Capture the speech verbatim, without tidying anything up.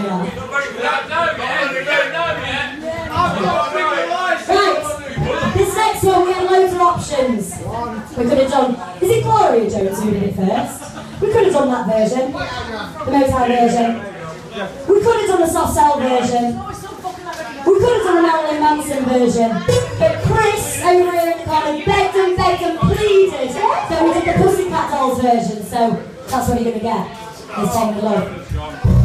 that. Right, this next one we had loads of options. We could have done, is it Gloria Jones who did it first? We could have done that version, the Motown version. We could have done the soft cell version. We could have done the Marilyn Manson version. But Chris over here in the corner begged and begged and pleaded. So we did the Pussycat Dolls version. So that's what you're going to get. It's Tainted Love.